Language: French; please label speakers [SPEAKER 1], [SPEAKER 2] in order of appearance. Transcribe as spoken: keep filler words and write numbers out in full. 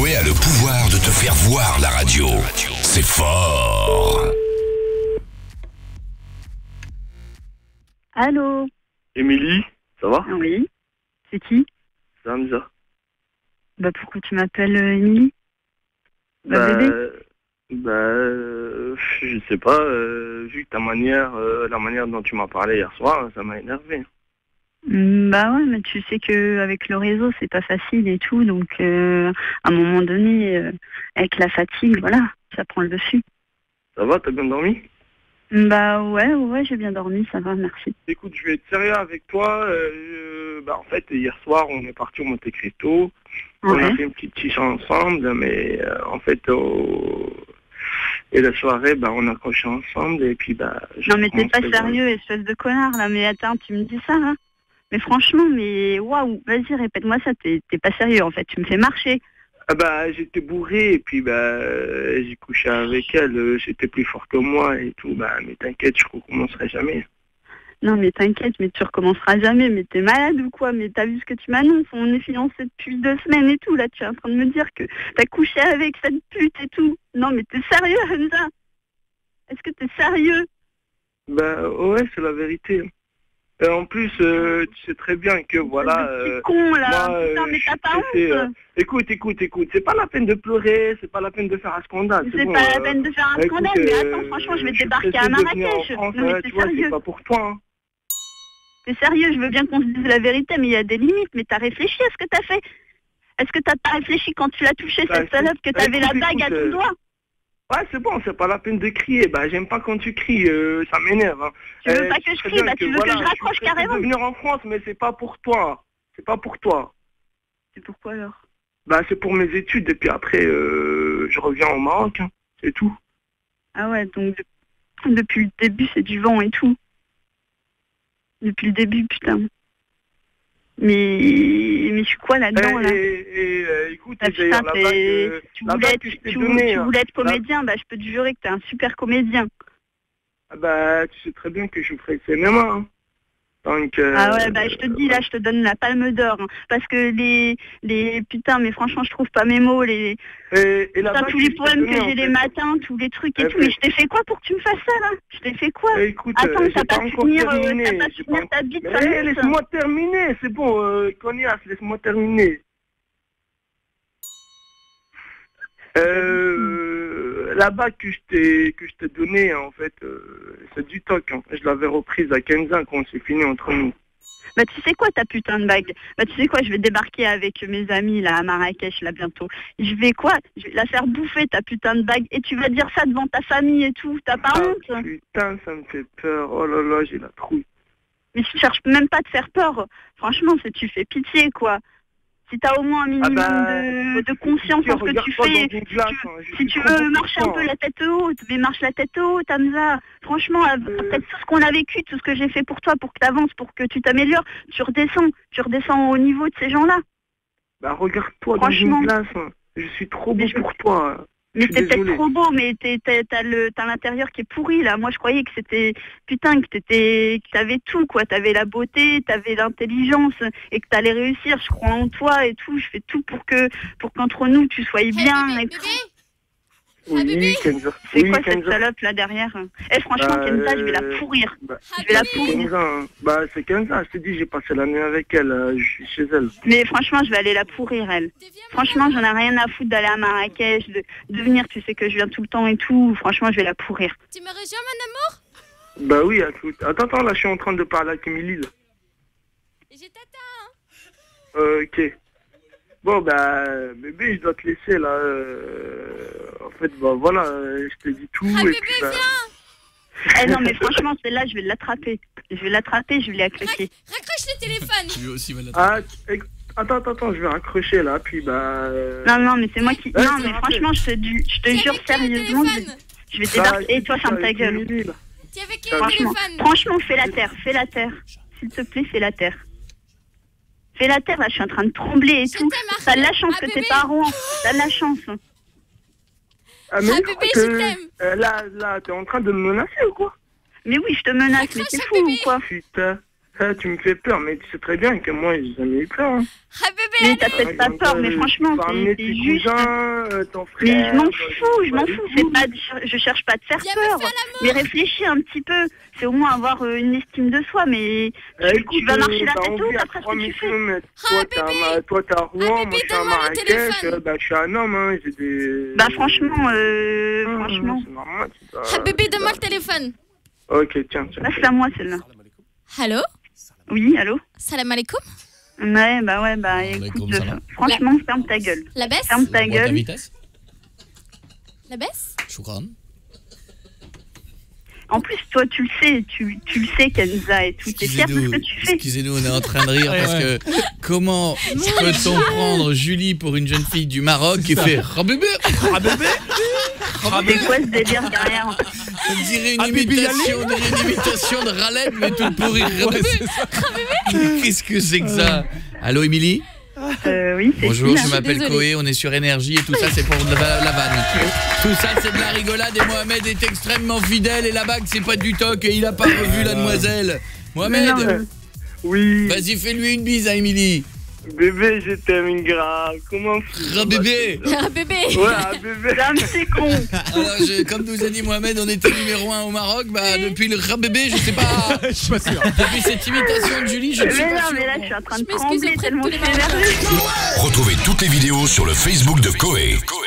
[SPEAKER 1] Coé a le pouvoir de te faire voir la radio. C'est fort.
[SPEAKER 2] Allô?
[SPEAKER 3] Émilie, ça va?
[SPEAKER 2] Oui. C'est qui?
[SPEAKER 3] C'est Hamza.
[SPEAKER 2] Bah pourquoi tu m'appelles euh, Émilie? Bah,
[SPEAKER 3] Bah,
[SPEAKER 2] bébé?
[SPEAKER 3] bah euh, je sais pas, euh, vu que ta manière, euh, la manière dont tu m'as parlé hier soir, ça m'a énervé.
[SPEAKER 2] Mm, Bah ouais, mais tu sais que avec le réseau c'est pas facile et tout, donc euh, à un moment donné, euh, avec la fatigue, voilà, ça prend le dessus.
[SPEAKER 3] Ça va, t'as bien dormi?
[SPEAKER 2] Bah ouais, ouais, j'ai bien dormi, ça va, merci.
[SPEAKER 3] Écoute, je vais être sérieux avec toi. Euh, bah en fait, hier soir, on est parti au Monte Cristo. On a
[SPEAKER 2] Ouais.
[SPEAKER 3] fait une petite chicha ensemble, mais euh, en fait, au... et la soirée, bah on a couché ensemble et puis bah. je
[SPEAKER 2] Non mais t'es pas
[SPEAKER 3] commençais à-
[SPEAKER 2] sérieux, espèce de connard là, mais attends, tu me dis ça là? Mais franchement, mais waouh, vas-y, répète-moi ça, t'es t'es pas sérieux en fait, tu me fais marcher.
[SPEAKER 3] Ah bah j'étais bourré et puis bah euh, j'ai couché avec elle, euh, j'étais plus fort que moi et tout, bah mais t'inquiète, je recommencerai jamais.
[SPEAKER 2] Non mais t'inquiète, mais tu recommenceras jamais, mais t'es malade ou quoi? Mais t'as vu ce que tu m'annonces? On est fiancés depuis deux semaines et tout, là tu es en train de me dire que t'as couché avec cette pute et tout. Non mais t'es sérieux Hamza? Est-ce que t'es sérieux?
[SPEAKER 3] Bah ouais, c'est la vérité. Et en plus, euh, tu sais très bien que voilà...
[SPEAKER 2] Le petit
[SPEAKER 3] euh,
[SPEAKER 2] con là,
[SPEAKER 3] moi,
[SPEAKER 2] putain
[SPEAKER 3] euh,
[SPEAKER 2] mais
[SPEAKER 3] je
[SPEAKER 2] t'as
[SPEAKER 3] suis
[SPEAKER 2] pas
[SPEAKER 3] stressé,
[SPEAKER 2] honte?
[SPEAKER 3] euh. Écoute, écoute, écoute, c'est pas la peine de pleurer, c'est pas la peine de faire un scandale.
[SPEAKER 2] C'est
[SPEAKER 3] bon,
[SPEAKER 2] pas la
[SPEAKER 3] euh,
[SPEAKER 2] peine de faire un
[SPEAKER 3] écoute,
[SPEAKER 2] scandale, mais attends,
[SPEAKER 3] euh,
[SPEAKER 2] franchement, je vais
[SPEAKER 3] je suis
[SPEAKER 2] débarquer
[SPEAKER 3] pressé
[SPEAKER 2] à
[SPEAKER 3] de venir en
[SPEAKER 2] Marrakech.
[SPEAKER 3] France,
[SPEAKER 2] Non mais
[SPEAKER 3] ouais,
[SPEAKER 2] t'es
[SPEAKER 3] tu vois, c'est
[SPEAKER 2] sérieux?
[SPEAKER 3] pas pour toi. Hein.
[SPEAKER 2] T'es sérieux, je veux bien qu'on se dise la vérité, mais il y a des limites, mais t'as réfléchi à ce que t'as fait? Est-ce que t'as pas réfléchi quand tu l'as touché,
[SPEAKER 3] Bah,
[SPEAKER 2] cette salope, que
[SPEAKER 3] c'est-
[SPEAKER 2] t'avais
[SPEAKER 3] écoute,
[SPEAKER 2] la bague à
[SPEAKER 3] écoute,
[SPEAKER 2] ton
[SPEAKER 3] euh,
[SPEAKER 2] doigt?
[SPEAKER 3] Ouais, c'est bon, c'est pas la peine de crier. Bah, j'aime pas quand tu cries, euh, ça m'énerve. Hein.
[SPEAKER 2] Tu veux
[SPEAKER 3] Euh,
[SPEAKER 2] pas
[SPEAKER 3] tu
[SPEAKER 2] que je
[SPEAKER 3] sais
[SPEAKER 2] crie?
[SPEAKER 3] bien
[SPEAKER 2] Bah tu veux
[SPEAKER 3] voilà,
[SPEAKER 2] que je raccroche
[SPEAKER 3] suis pressé
[SPEAKER 2] carrément?
[SPEAKER 3] de venir en France, mais c'est pas pour toi. C'est pas pour toi.
[SPEAKER 2] C'est pourquoi alors?
[SPEAKER 3] Bah, c'est pour mes études et puis après, euh, je reviens au Maroc. Hein. C'est tout.
[SPEAKER 2] Ah ouais, donc de- depuis le début, c'est du vent et tout. Depuis le début, putain. Mais, mais je suis quoi là-dedans,
[SPEAKER 3] et,
[SPEAKER 2] là?
[SPEAKER 3] et, et, euh, écoute,
[SPEAKER 2] Ah,
[SPEAKER 3] et d'ailleurs,
[SPEAKER 2] putain,
[SPEAKER 3] la bague,
[SPEAKER 2] t'es-
[SPEAKER 3] euh,
[SPEAKER 2] tu
[SPEAKER 3] la
[SPEAKER 2] voulais
[SPEAKER 3] bague
[SPEAKER 2] être,
[SPEAKER 3] que je t'ai
[SPEAKER 2] tu,
[SPEAKER 3] donnée,
[SPEAKER 2] tu
[SPEAKER 3] hein,
[SPEAKER 2] voulais être
[SPEAKER 3] la-
[SPEAKER 2] comédien, bah je peux te jurer que t'es un super comédien.
[SPEAKER 3] ah bah, tu sais très bien que je ferai le cinéma. Hein. Donc, euh,
[SPEAKER 2] Ah ouais, bah je te dis, là, je te donne la palme d'or. Hein, parce que les, les, putain, mais franchement, je trouve pas mes mots, les,
[SPEAKER 3] Et, et la
[SPEAKER 2] putain,
[SPEAKER 3] bague
[SPEAKER 2] tous
[SPEAKER 3] que
[SPEAKER 2] les
[SPEAKER 3] je t'ai
[SPEAKER 2] poèmes
[SPEAKER 3] donnée,
[SPEAKER 2] que
[SPEAKER 3] en
[SPEAKER 2] j'ai les
[SPEAKER 3] fait.
[SPEAKER 2] matins, tous les trucs et
[SPEAKER 3] Eh
[SPEAKER 2] tout.
[SPEAKER 3] ben-
[SPEAKER 2] Mais je t'ai fait quoi pour que tu me fasses ça, là? Je t'ai fait quoi?
[SPEAKER 3] Eh, écoute,
[SPEAKER 2] Attends,
[SPEAKER 3] euh,
[SPEAKER 2] t'as
[SPEAKER 3] j'ai
[SPEAKER 2] pas
[SPEAKER 3] pas
[SPEAKER 2] pu
[SPEAKER 3] encore
[SPEAKER 2] tenir, euh,
[SPEAKER 3] terminé.
[SPEAKER 2] t'as pas pu
[SPEAKER 3] j'ai
[SPEAKER 2] tenir
[SPEAKER 3] pas-
[SPEAKER 2] ta bite,
[SPEAKER 3] Mais
[SPEAKER 2] ça me-
[SPEAKER 3] laisse-moi terminer, c'est bon, euh, Cognac, laisse-moi terminer. Euh, la bague que je t'ai que je t'ai donnée, en fait, euh, c'est du toc. Hein. Je l'avais reprise à quinze ans quand c'est fini entre nous.
[SPEAKER 2] Bah tu sais quoi ta putain de bague? Bah tu sais quoi, je vais débarquer avec mes amis là à Marrakech là bientôt. Je vais quoi? Je vais la faire bouffer ta putain de bague et tu vas dire ça devant ta famille et tout, t'as pas
[SPEAKER 3] Ah,
[SPEAKER 2] honte?
[SPEAKER 3] putain, ça me fait peur. Oh là là, j'ai la trouille.
[SPEAKER 2] Mais tu cherches même pas à te faire peur. Franchement, c'est tu fais pitié quoi. Si t'as au moins un minimum
[SPEAKER 3] Ah bah,
[SPEAKER 2] de, de
[SPEAKER 3] toi, tu
[SPEAKER 2] conscience
[SPEAKER 3] fais
[SPEAKER 2] en ce que
[SPEAKER 3] pitié,
[SPEAKER 2] tu
[SPEAKER 3] regarde-toi
[SPEAKER 2] fais,
[SPEAKER 3] dans une glace,
[SPEAKER 2] si tu,
[SPEAKER 3] hein, je
[SPEAKER 2] si
[SPEAKER 3] suis
[SPEAKER 2] tu
[SPEAKER 3] trop
[SPEAKER 2] veux
[SPEAKER 3] beau pour
[SPEAKER 2] marcher un
[SPEAKER 3] toi,
[SPEAKER 2] peu
[SPEAKER 3] hein.
[SPEAKER 2] la tête haute, mais marche la tête haute, Hamza. Franchement, après tout ce qu'on a vécu, tout ce que j'ai fait pour toi, pour que tu avances, pour que tu t'améliores, tu redescends, tu redescends au niveau de ces gens-là.
[SPEAKER 3] Bah regarde-toi dans
[SPEAKER 2] Franchement.
[SPEAKER 3] une glace. Hein. Je suis trop beau
[SPEAKER 2] Mais je-
[SPEAKER 3] pour toi. hein.
[SPEAKER 2] Mais
[SPEAKER 3] Je suis
[SPEAKER 2] t'es peut-être
[SPEAKER 3] désolé.
[SPEAKER 2] trop beau, mais t'es- t'es- t'as le- t'as l'intérieur qui est pourri là. Moi je croyais que c'était putain que t'étais, que t'avais tout quoi. T'avais la beauté, t'avais l'intelligence et que t'allais réussir. Je crois en toi et tout. Je fais tout pour que pour qu'entre nous tu sois bien. Et tout.
[SPEAKER 3] Oui, Kenza.
[SPEAKER 2] C'est
[SPEAKER 3] Oui,
[SPEAKER 2] quoi cette
[SPEAKER 3] Kenza.
[SPEAKER 2] salope là derrière? Eh franchement
[SPEAKER 3] Bah,
[SPEAKER 2] Kenza, je vais la
[SPEAKER 3] euh,
[SPEAKER 2] pourrir.
[SPEAKER 3] Bah,
[SPEAKER 2] Je vais la
[SPEAKER 3] c'est
[SPEAKER 2] pourrir.
[SPEAKER 3] Kenza. Hein. Bah c'est Kenza. Je te dis, j'ai passé la nuit avec elle. euh, Je suis chez elle.
[SPEAKER 2] Mais franchement, je vais aller la pourrir, elle. Franchement, j'en ai rien à foutre d'aller à Marrakech, de, de venir, tu sais que je viens tout le temps et tout. Franchement, je vais la pourrir.
[SPEAKER 4] Tu me rejoins, mon amour?
[SPEAKER 3] Bah oui, écoute. Attends, attends, là je suis en train de parler avec Émilie. Là.
[SPEAKER 4] Je t'attends.
[SPEAKER 3] Euh, ok. Bon bah bébé, je dois te laisser là. euh, En fait, bah voilà, euh, je te dis tout.
[SPEAKER 4] Ah,
[SPEAKER 3] et
[SPEAKER 4] bébé,
[SPEAKER 3] puis, bah...
[SPEAKER 2] Eh non, mais franchement, celle-là, je vais l'attraper. Je vais l'attraper, je vais la claquer.
[SPEAKER 4] Raccroche le téléphone.
[SPEAKER 5] Lui aussi va la
[SPEAKER 3] Ah, éc- attends, attends, attends, je vais raccrocher là, puis bah... euh,
[SPEAKER 2] Non, non, mais c'est moi qui...
[SPEAKER 3] Ouais,
[SPEAKER 2] Non,
[SPEAKER 3] je te
[SPEAKER 2] mais
[SPEAKER 3] rappelle.
[SPEAKER 2] franchement, je te, du- je te
[SPEAKER 4] T'es
[SPEAKER 2] jure
[SPEAKER 4] avec qui au
[SPEAKER 2] sérieusement, je vais,
[SPEAKER 4] téléphone?
[SPEAKER 2] je vais
[SPEAKER 3] bah,
[SPEAKER 2] débarquer.
[SPEAKER 3] je
[SPEAKER 2] Et toi,
[SPEAKER 3] suis
[SPEAKER 2] ferme ta
[SPEAKER 3] avec
[SPEAKER 2] gueule.
[SPEAKER 3] Émilie, là.
[SPEAKER 4] T'es avec qui au
[SPEAKER 2] Franchement,
[SPEAKER 4] téléphone?
[SPEAKER 2] franchement, fais la terre, fais la terre. S'il te plaît, fais la terre. Fais la terre, là, je suis en train de trembler et
[SPEAKER 4] Je
[SPEAKER 2] tout.
[SPEAKER 4] t'aime, Marie.
[SPEAKER 2] T'as de la chance
[SPEAKER 4] Ah,
[SPEAKER 2] que
[SPEAKER 4] bébé.
[SPEAKER 2] tes parents... T'as de la chance.
[SPEAKER 3] Ah, mais
[SPEAKER 4] Ah,
[SPEAKER 3] je
[SPEAKER 4] bébé,
[SPEAKER 3] crois
[SPEAKER 4] je
[SPEAKER 3] que,
[SPEAKER 4] t'aime.
[SPEAKER 3] euh, là, là, t'es en train de me menacer ou quoi?
[SPEAKER 2] Mais oui, je te menace, mais
[SPEAKER 4] Raccroche
[SPEAKER 2] t'es
[SPEAKER 4] le
[SPEAKER 2] fou ou
[SPEAKER 4] bébé.
[SPEAKER 2] quoi?
[SPEAKER 3] Putain. ça, tu me fais peur, mais tu sais très bien que moi, j'ai jamais eu peur. Hein.
[SPEAKER 4] Ah bébé,
[SPEAKER 2] Mais
[SPEAKER 4] allez.
[SPEAKER 2] t'as peut-être pas peur, mais franchement, c'est c'est juste...
[SPEAKER 3] Cousins, ton frère,
[SPEAKER 2] Mais je m'en
[SPEAKER 3] euh,
[SPEAKER 2] fous, je m'en fous, c'est pas, je cherche pas à te faire
[SPEAKER 4] Viens
[SPEAKER 2] peur.
[SPEAKER 4] me faire
[SPEAKER 2] Mais réfléchis un petit peu, c'est au moins avoir euh, une estime de soi, mais
[SPEAKER 3] Euh,
[SPEAKER 2] tu,
[SPEAKER 3] écoute,
[SPEAKER 2] tu vas marcher
[SPEAKER 3] euh,
[SPEAKER 2] la
[SPEAKER 3] bah,
[SPEAKER 2] tête
[SPEAKER 3] on
[SPEAKER 2] haute
[SPEAKER 3] vit à
[SPEAKER 2] après ce
[SPEAKER 3] trois
[SPEAKER 2] que tu
[SPEAKER 3] mille
[SPEAKER 2] fais.
[SPEAKER 3] kilomètres.
[SPEAKER 4] Ah,
[SPEAKER 3] Toi, t'es à
[SPEAKER 4] bébé.
[SPEAKER 3] Ma- toi, t'es à Rouen,
[SPEAKER 4] Ah,
[SPEAKER 3] moi,
[SPEAKER 4] bébé,
[SPEAKER 3] je suis à
[SPEAKER 4] donne-moi le
[SPEAKER 3] Marrakech.
[SPEAKER 4] téléphone.
[SPEAKER 3] euh, Bah, je suis un homme, hein, j'ai des...
[SPEAKER 2] Bah franchement, euh,
[SPEAKER 3] Hum,
[SPEAKER 2] franchement.
[SPEAKER 3] C'est normal, c'est pas...
[SPEAKER 4] Ah bébé, donne-moi le téléphone.
[SPEAKER 3] Ok, tiens, tiens.
[SPEAKER 2] Là, c'est à moi celle-là.
[SPEAKER 4] Allô?
[SPEAKER 2] Oui, allô?
[SPEAKER 4] Salam alaikum.
[SPEAKER 2] Ouais, bah ouais, bah
[SPEAKER 5] Alaikum
[SPEAKER 2] écoute,
[SPEAKER 5] salam.
[SPEAKER 2] euh, franchement, ferme ta gueule.
[SPEAKER 4] La baisse?
[SPEAKER 2] Ferme ta
[SPEAKER 5] Boîte à
[SPEAKER 2] gueule.
[SPEAKER 5] vitesse.
[SPEAKER 4] La baisse?
[SPEAKER 5] Choukran.
[SPEAKER 2] En plus, toi, tu le sais, tu, tu le sais, Kenza, et tout. T'es fière de ce que tu fais.
[SPEAKER 5] Excusez-nous, on est en train de rire
[SPEAKER 6] Ouais,
[SPEAKER 5] parce
[SPEAKER 6] ouais.
[SPEAKER 5] que comment peut-on prendre Julie pour une jeune fille du Maroc qui fait ah bébé, ah bébé, ah
[SPEAKER 2] C'est
[SPEAKER 5] bébé.
[SPEAKER 2] quoi ce délire derrière?
[SPEAKER 5] On dirait une
[SPEAKER 6] Ah, bébé,
[SPEAKER 5] imitation, on dirait une imitation de Raled mais tout pourri. Ah,
[SPEAKER 6] Ouais,
[SPEAKER 5] bébé.
[SPEAKER 6] c'est ça.
[SPEAKER 5] Qu'est-ce que c'est que ça? Allô Émilie?
[SPEAKER 2] Euh, oui, c'est
[SPEAKER 5] Bonjour,
[SPEAKER 2] qui,
[SPEAKER 5] je
[SPEAKER 2] là
[SPEAKER 5] m'appelle
[SPEAKER 4] désolée.
[SPEAKER 5] Koé, on est sur Énergie et tout ça c'est pour la, la vanne. Tout ça c'est de la rigolade et Mohamed est extrêmement fidèle et la bague c'est pas du toc et il a pas revu la demoiselle.
[SPEAKER 2] Mais non,
[SPEAKER 5] Mohamed,
[SPEAKER 3] Oui,
[SPEAKER 5] vas-y fais-lui une bise à Émilie.
[SPEAKER 3] bébé, je t'aime grave. Comment
[SPEAKER 5] Ah bébé.
[SPEAKER 4] Ah bébé.
[SPEAKER 3] Ouais, ah, bébé.
[SPEAKER 2] Dame, c'est con.
[SPEAKER 5] Alors, je, comme nous a dit Mohamed, on était numéro un au Maroc. Bah, depuis le rabébé, je sais pas.
[SPEAKER 6] Je suis pas sûr.
[SPEAKER 5] Depuis cette imitation de Julie, je ne
[SPEAKER 2] Mais
[SPEAKER 5] suis
[SPEAKER 2] non,
[SPEAKER 5] pas sûr.
[SPEAKER 2] mais là, je suis en train de
[SPEAKER 4] Je m'excuse
[SPEAKER 2] trembler
[SPEAKER 4] auprès de
[SPEAKER 2] tellement
[SPEAKER 4] tous
[SPEAKER 2] je
[SPEAKER 4] les
[SPEAKER 2] suis énervée.
[SPEAKER 1] Retrouvez toutes les vidéos sur le Facebook de Koé.